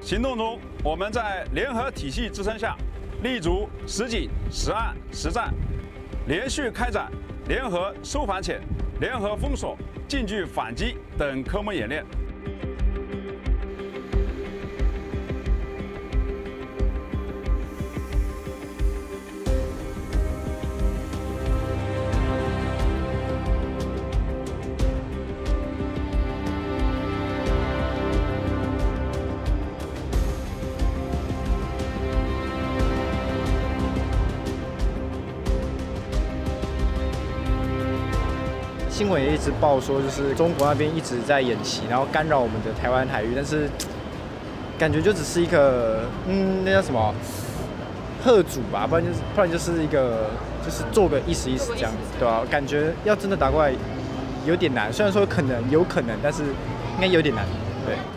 行动中，我们在联合体系支撑下，立足实景、实案、实战，连续开展联合收反潜、联合封锁、近距反击等科目演练。 新闻也一直报说，就是中国那边一直在演习，然后干扰我们的台湾海域，但是感觉就只是一个，那叫什么贺主吧，不然就是一个，就是做个意思这样子，对吧？感觉要真的打过来有点难，虽然说有可能，但是应该有点难，对。